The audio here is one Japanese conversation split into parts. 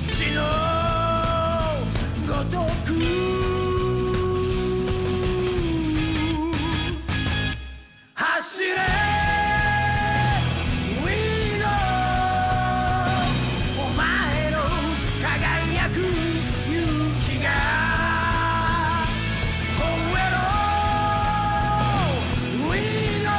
血のごとく走れウィードお前の輝く勇気が吠えろウィード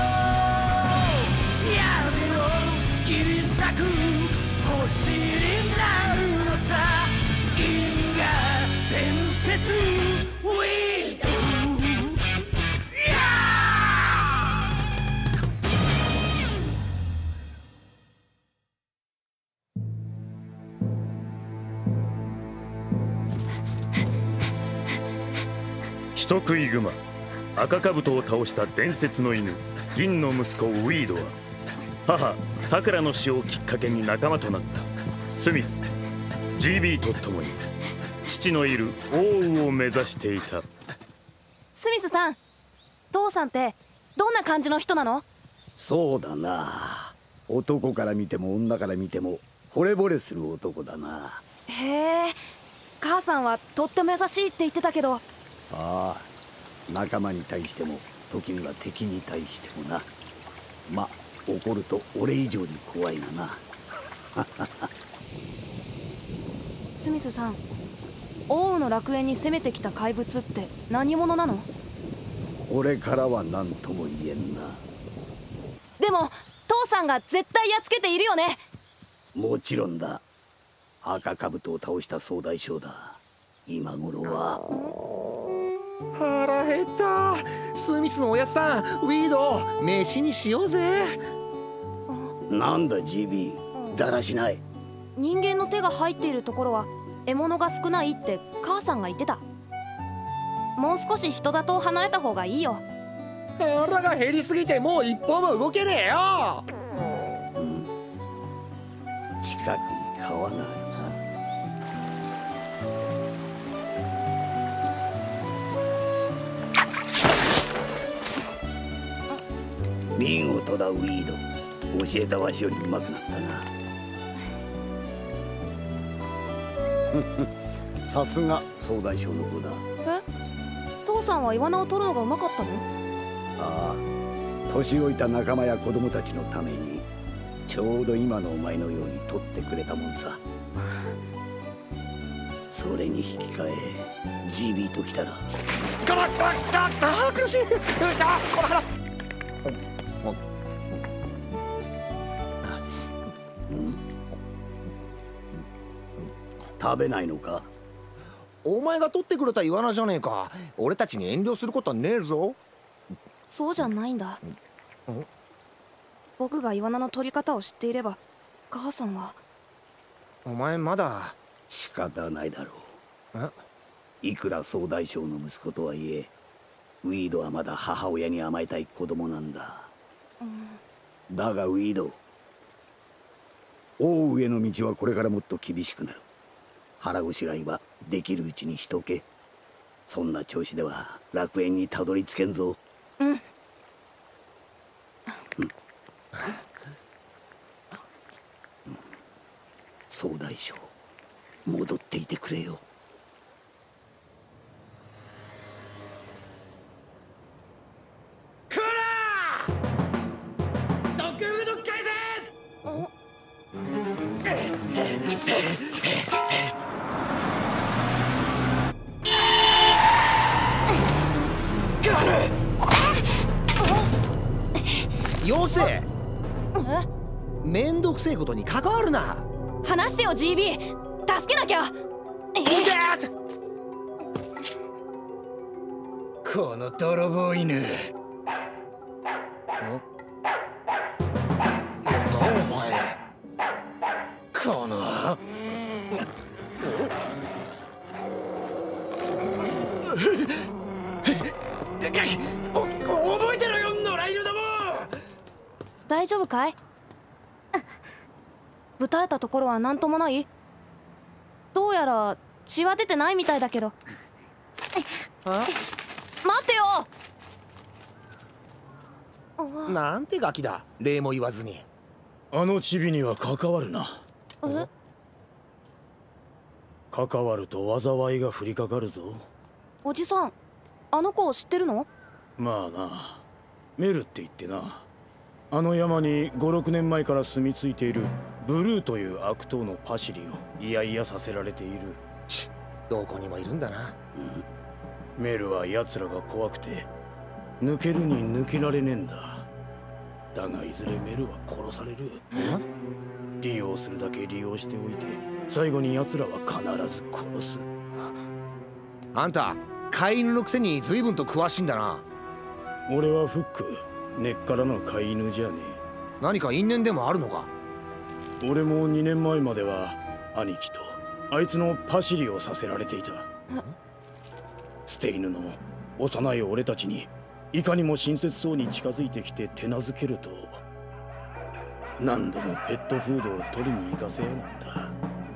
闇を切り裂く星になるのさ銀河伝説ウィード人食い熊赤兜を倒した伝説の犬銀の息子ウィードは母さくらの死をきっかけに仲間となったスミス GB と共に父のいる奥羽を目指していた。 スミスさん、父さんってどんな感じの人なの？ そうだな、男から見ても女から見ても惚れ惚れする男だな。 へえ、母さんはとっても優しいって言ってたけど。 ああ、仲間に対しても時には敵に対してもな。ま、怒ると俺以上に怖いがな。 スミスさん、奥羽の楽園に攻めてきた怪物って何者なの？ 俺からは何とも言えんな。 でも父さんが絶対やっつけているよね。 もちろんだ。赤兜を倒した総大将だ。今頃は腹減った。スミスのおやつさん、ウィード飯にしようぜ。 なんだ GB、 だらしない。 人間の手が入っているところは獲物が少ないって母さんが言ってた。もう少し人里を離れた方がいいよ。 腹が減りすぎてもう一歩も動けねえよ。 近くに川があるな。見事だウィード、教えたわしより上手くなったな。さすが総大将の子だ。 え、父さんはイワナを取るのがうまかったの？ ああ、年老いた仲間や子供たちのためにちょうど今のお前のように取ってくれたもんさ。それに引き換え GB ときたら苦しい。この腹食べないのか？ お前が取ってくれたイワナじゃねえか。俺たちに遠慮することはねえぞ。 そうじゃないんだ。僕がイワナの取り方を知っていれば母さんは。 お前まだ。 仕方ないだろう。 いくら総大将の息子とはいえウィードはまだ母親に甘えたい子供なんだ。だがウィード、王上の道はこれからもっと厳しくなる。腹ごしらえはできるうちにしとけ。そんな調子では楽園にたどり着けんぞ。総大将、戻っていてくれよ。 こらドッグフード返よせ。めんどくせえことに関わるな。 話してよ GB、 助けなきゃ。 この泥棒犬。なんだお前。この覚えてろよ野良犬ども。 大丈夫かい？ぶたれたところは何ともない？どうやら血は出てないみたいだけど。待ってよ。 なんてガキだ、礼も言わずに。 あのチビには関わるな。 関わると災いが降りかかるぞ。 おじさん、あの子を知ってるの？ まあな、メルって言ってな、あの山に5、6年前から住み着いているブルーという悪党のパシリをいやいやさせられている。 どこにもいるんだな。 メルは奴らが怖くて抜けるに抜けられねえんだ。だがいずれメルは殺される。利用するだけ利用しておいて、最後に奴らは必ず殺す。 あんた飼い犬のくせに随分と詳しいんだな。 俺はフック、根っからの飼い犬じゃね何か因縁でもあるのか？ え。俺も2年前までは兄貴とあいつのパシリをさせられていた。捨て犬の幼い俺たちにいかにも親切そうに近づいてきて手なずけると、何度もペットフードを取りに行かせやがった。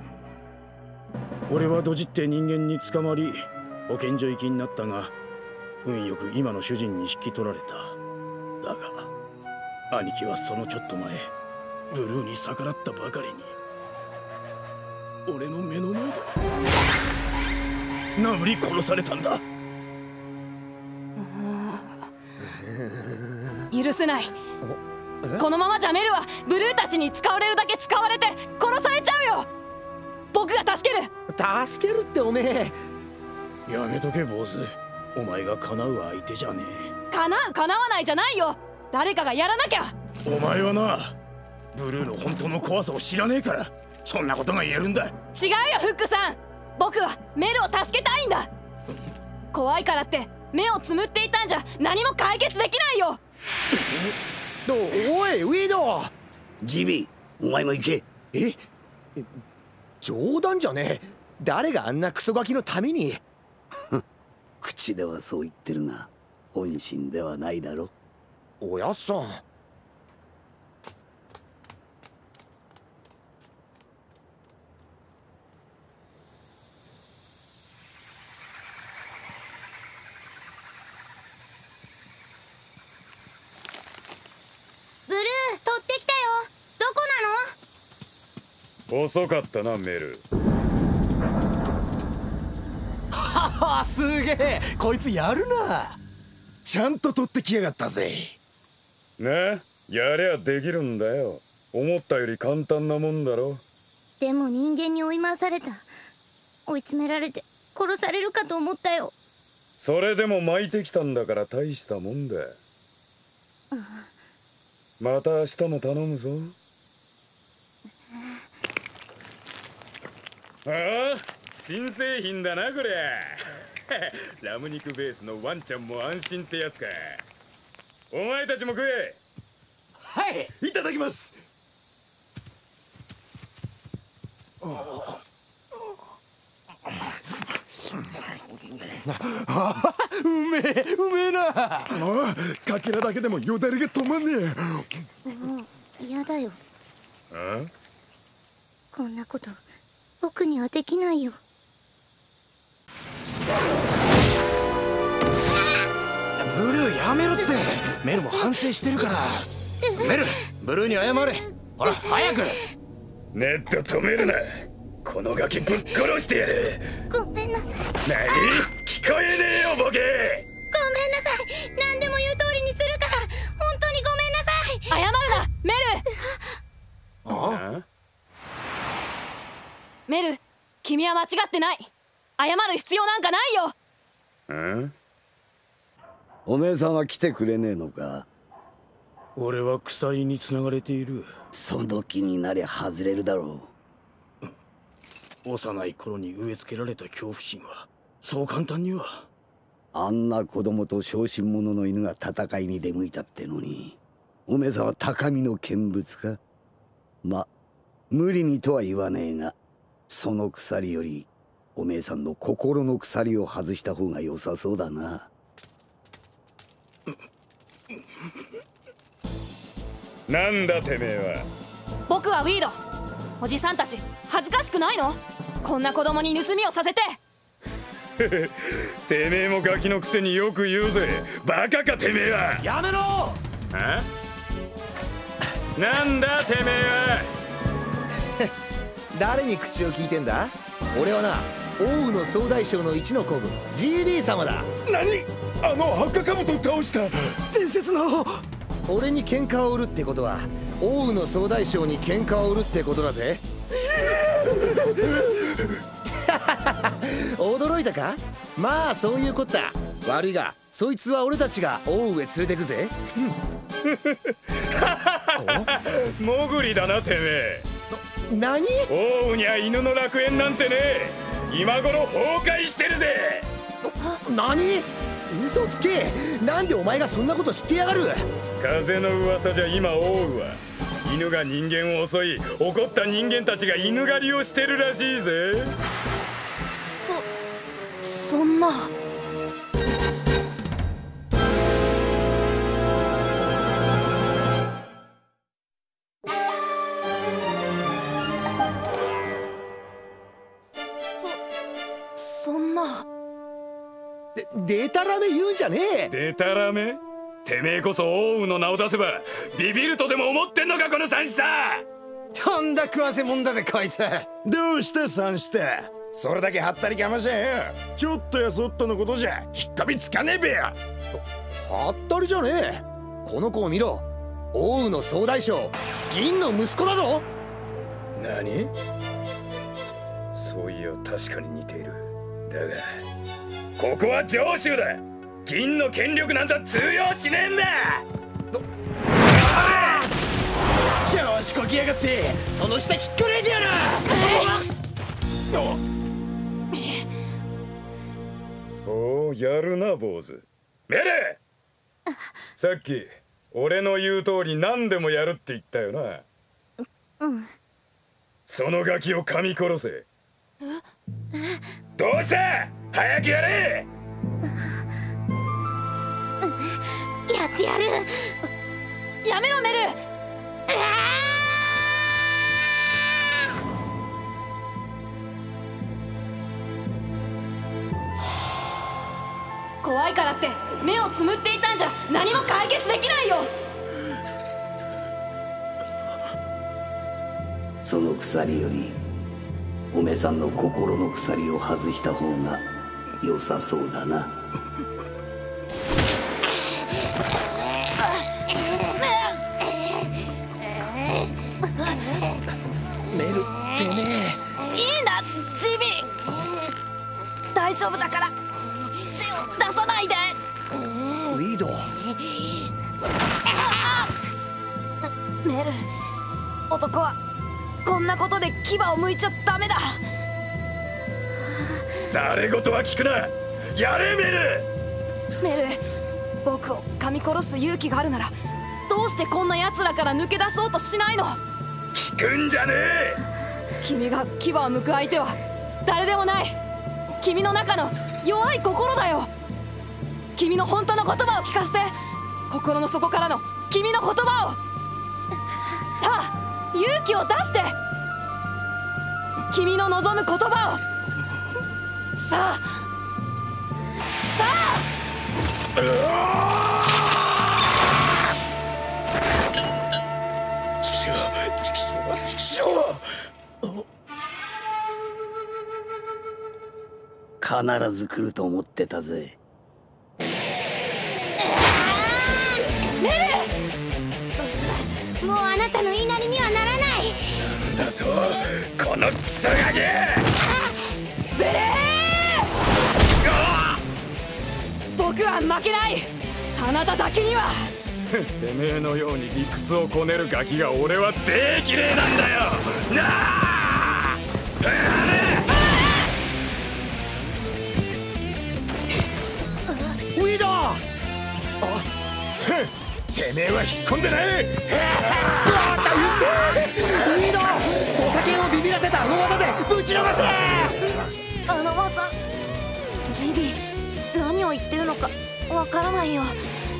俺はドジって人間に捕まり保健所行きになったが、運よく今の主人に引き取られた。だが兄貴はそのちょっと前、ブルーに逆らったばかりに俺の目の前で殴り殺されたんだ。 許せない。このままじゃメルはブルーたちに使われるだけ使われて殺されちゃうよ。僕が助ける。 助けるっておめえ。 やめとけ坊主、お前が叶う相手じゃねえ。 叶う叶わないじゃないよ。誰かがやらなきゃ。 お前はな、ブルーの本当の怖さを知らねえからそんなことが言えるんだ。 違うよフックさん、僕はメルを助けたいんだ。怖いからって目をつむっていたんじゃ何も解決できないよ。 おいウィード。 ジビー、お前も行け。 冗談じゃねえ。誰があんなクソガキのために。 口ではそう言ってるが本心ではないだろ。 おやっさん。 ブルー取ってきたよ。どこなの？ 遅かったなメル。 はは、すげえ、こいつやるな。ちゃんと取ってきやがったぜ。 ね、やりゃできるんだよ。思ったより簡単なもんだろ。 でも人間に追い回された。追い詰められて殺されるかと思ったよ。 それでも巻いてきたんだから大したもんだ。また明日も頼むぞ。ああ、新製品だなこれ。ラム肉ベースのワンちゃんも安心ってやつか。お前たちも食え。 はい、いただきます。うめえな。かけらだけでもよだれが止まんねえ。 もう嫌だよ。 あ？ こんなこと僕にはできないよ。 ブルーやめろって。メルも反省してるから。メル、ブルーに謝れ。ほら早く。 ネット止めるな。このガキぶっ殺してやる。 ごめんなさい。 何？聞こえねえよボケ。 ごめんなさい。何でも言う通りにするから。本当にごめんなさい。 謝るなメル。 あ？ メル、君は間違ってない。謝る必要なんかないよ。 ん？ おめえさんは来てくれねえのか？ 俺は鎖につながれている。 その気になりゃ外れるだろう。幼い頃に植え付けられた恐怖心はそう簡単には。 あんな子供と小心者の犬が戦いに出向いたってのに、おめえさんは高みの見物か？ま、無理にとは言わねえが、その鎖よりおめえさんの心の鎖を外した方が良さそうだな。 なんだてめえは。 僕はウィード。おじさんたち恥ずかしくないの？こんな子供に盗みをさせて。 てめえもガキのくせによく言うぜ。バカかてめえは。 やめろ。 あ？なんだてめえは。 誰に口を聞いてんだ？ 俺はな、王羽の総大将の一の子分 GB 様だ。 何？あの赤兜を倒した伝説の。 俺に喧嘩を売るってことは王羽の総大将に喧嘩を売るってことだぜ。驚いたか？まあそういうこった。悪いがそいつは俺たちが王羽へ連れてくぜ。 モグリだなてめえ。 何？ 王羽には犬の楽園なんてねえ。今頃崩壊してるぜ。 何？嘘つけ。なんでお前がそんなこと知ってやがる？ 風の噂じゃ今王羽は犬が人間を襲い、怒った人間たちが犬狩りをしてるらしいぜ。 そんな。そんな。 でたらめ言うんじゃねえ。 でたらめ？てめえこそ王羽の名を出せばビビるとでも思ってんのかこの三子さ。 とんだ食わせもんだぜこいつ。 どうして三子ってそれだけはったりかましゃよ。ちょっとやそっとのことじゃ引っ込みつかねえべや。 はったりじゃねえ。この子を見ろ。王羽の総大将銀の息子だぞ。 何？そういや確かに似ている。だがここは上州だ。銀の権力なんざ通用しねえんだ。 調子こきやがって。その下ひっくらいてやる。 おお、やるな坊主。メレ。さっき俺の言う通り何でもやるって言ったよな。 うん。 そのガキを噛み殺せ。どうした？早くやれ。 やってやる。 やめろメル。怖いからって目をつむっていたんじゃ何も解決できないよ。 その鎖よりおめさんの心の鎖を外した方が良さそうだな。 メル、てめえ。 いいんだ GB。 大丈夫だから手を出さないで。 ウィード。 メル、男はこんなことで牙を剥いちゃダメだ。 ざれ言は聞くな。やれメル。 メル、僕を噛み殺す勇気があるならどうしてこんな奴らから抜け出そうとしないの？ 聞くんじゃねえ。 君が牙を剥く相手は誰でもない。君の中の弱い心だよ。君の本当の言葉を聞かせて。心の底からの君の言葉を。さあ勇気を出して。君の望む言葉を。さあさあ。 チキショー、チキショー、チキショー。必ず来ると思ってたぜ。 もうあなたの言いなりにはならない。 なんだとこのクソガキ。 ベレー。僕は負けない。あなただけには。 てめえのように理屈をこねるガキが俺はできねえなんだよなあ。 ウィード。 てめえは引っ込んでない。 ウィード、土佐犬をビビらせたあの技でぶちのめせ。 あの技 GB 何を言ってるのかわからないよ。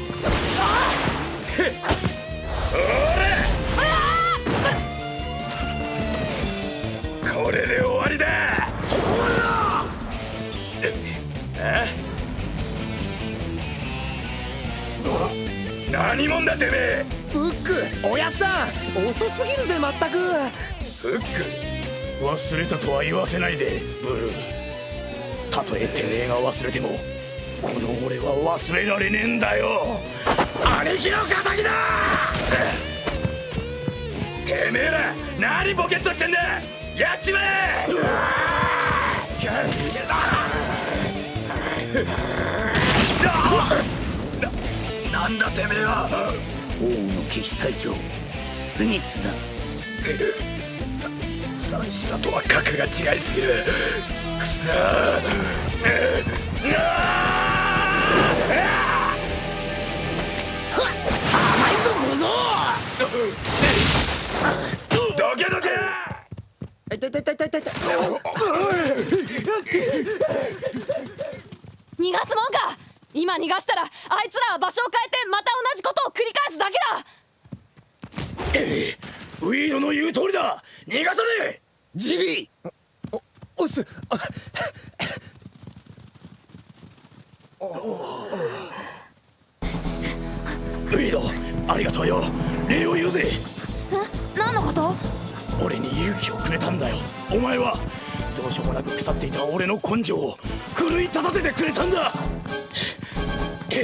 これで終わりだ。そこまでだ。何者だてめえ。 フック、おやっさん遅すぎるぜ。まったく。 フック、 忘れたとは言わせないぜブルー。たとえてめえが忘れてもこの俺は忘れられねえんだよ。兄貴の仇だ。てめえら何ボケっとしてんだ。やっちまえ。なんだてめえは。 王の騎士隊長スミスだ。 三下とは格が違いすぎる。くそ甘いぞ小僧。 どけどけ。 痛い痛い痛い痛い痛い。 逃がすもんか。今逃がしたらあいつらは場所を変えてまた同じことを繰り返すだけだ。 ウィードの言う通りだ。逃がさねえ。 ジビー。おっす。 ウィードありがとうよ。礼を言うぜ。 何のこと？ 俺に勇気をくれたんだよ。お前はどうしようもなく腐っていた俺の根性を奮い立たせてくれたんだ。ネ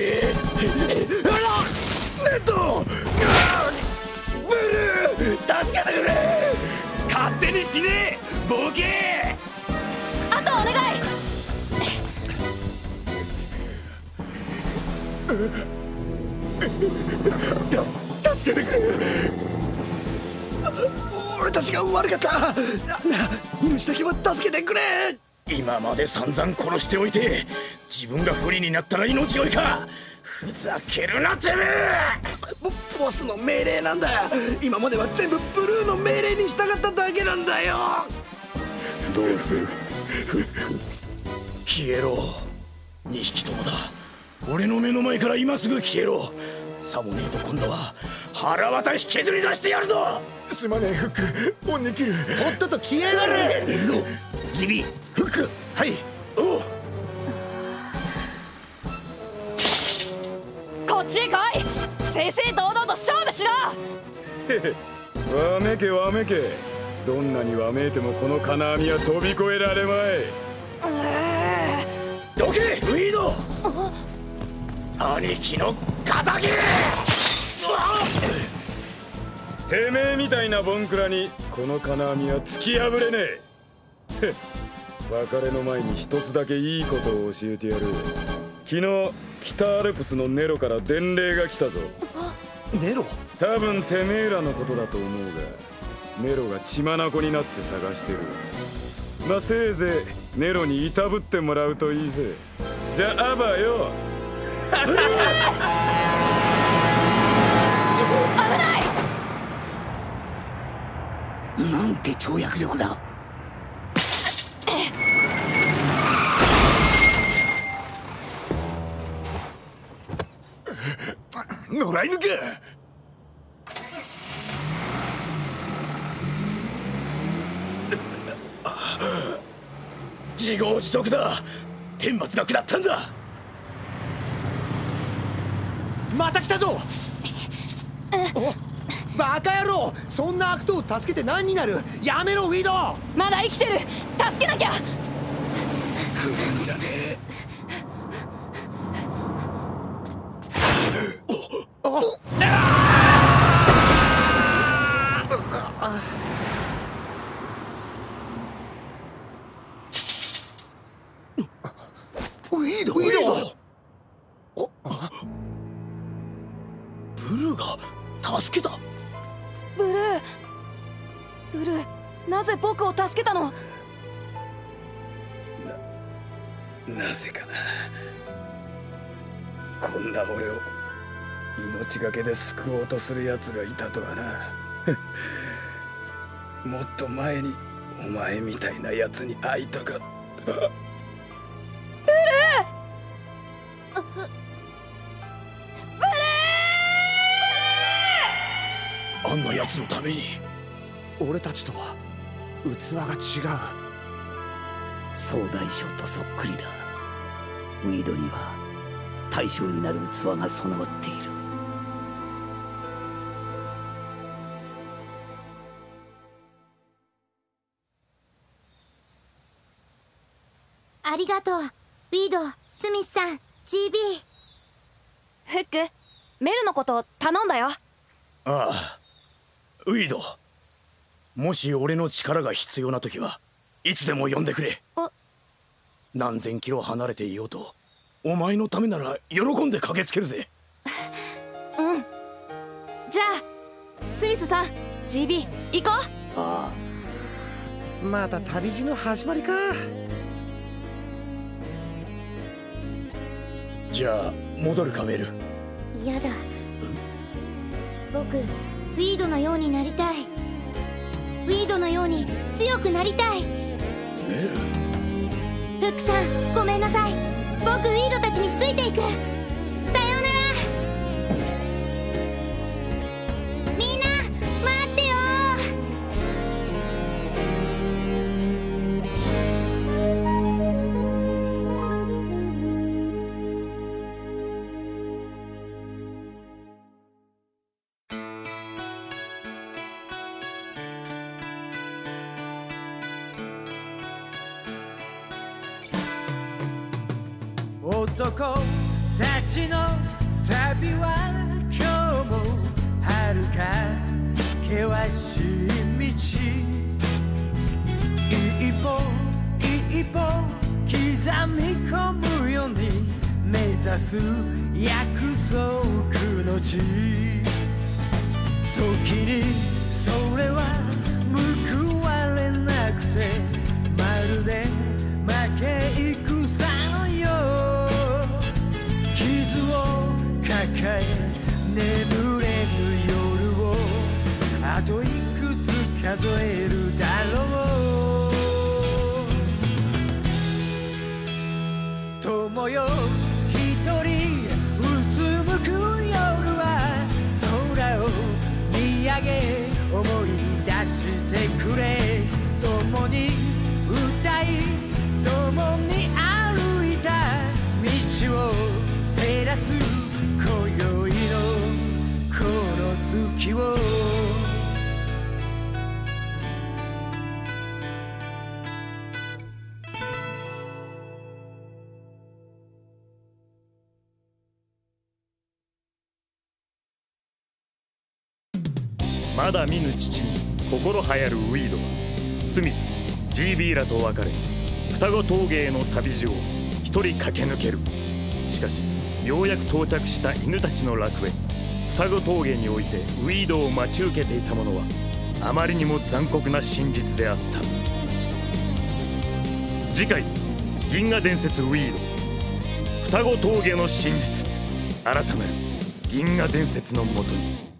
ットブルー助けてくれ。勝手に死ねボケ。 あとお願い。 助けてくれ。俺たちが悪かった。命だけは助けてくれ。今まで散々殺しておいて自分が不利になったら命乞いか。ふざけるなてめえ。ボスの命令なんだ。今までは全部ブルーの命令に従っただけなんだよ。 どうするフック。 消えろ。2匹ともだ。俺の目の前から今すぐ消えろ。さもねえと今度は腹渡引きずり出してやるぞ。すまねえフック。恩に切る。 とっとと消えやがれ。 行くぞジビーフック。 はい。おう。 こっちへ来い。正々堂々と勝負しろ。 わめけわめけ。どんなにわめいてもこの金網は飛び越えられまい。どけウィード。兄貴の仇。てめえみたいなボンクラにこの金網は突き破れねえ。別れの前に一つだけいいことを教えてやる。昨日北アルプスのネロから伝令が来たぞ。 ネロ。 多分てめえらのことだと思うがネロが血眼になって探してる。まあせいぜいネロにいたぶってもらうといいぜ。じゃあアバよ。 危ない。 なんて跳躍力だ。 野良犬か。自業自得だ。天罰が下ったんだ。 また来たぞ。バカ野郎。そんな悪党を助けて何になる。やめろウィード。 まだ生きてる。助けなきゃ。 来るんじゃねえ。 ウィード。 ブルーが助けた。 ブルーなぜ僕を助けたの？ なぜかな。こんな俺を命がけで救おうとする奴がいたとはな。もっと前にお前みたいな奴に会いたかった。あんな奴のために。 俺たちとは器が違う。 総大将とそっくりだ。ウィードには大将になる器が備わっている。 ありがとう。ウィード、スミスさん、 GB。 フック、メルのこと頼んだよ。 ああ、ウィード、もし俺の力が必要な時はいつでも呼んでくれ。何千キロ離れていようとお前のためなら喜んで駆けつけるぜ。 うん。じゃあスミスさん、 GB 行こう。 ああ、また旅路の始まりか。 じゃあ戻るか、メル。 やだ。僕、ウィードのようになりたい。ウィードのように強くなりたい。 メル。 フックさん、ごめんなさい。僕、ウィードたちについていく。さようなら。みんな待ってよ。 男たちの旅は今日も遥か険しい道、一歩一歩刻み込むように目指す約束の地、時にそれは報われなくてまるで負け戦のよう、傷を抱え眠れぬ夜をあといくつ数えるだろう。友よ一人うつむく夜は空を見上げ思い出してくれ。共に歌い共に歩いた道を照らす今宵のこの月を。 まだ見ぬ父に心はやるウィードはスミス、 GB らと別れ双子峠への旅路を一人駆け抜ける。しかしようやく到着した犬たちの楽園双子峠においてウィードを待ち受けていたものはあまりにも残酷な真実であった。次回銀河伝説ウィード双子峠の真実、改める銀河伝説のもとに。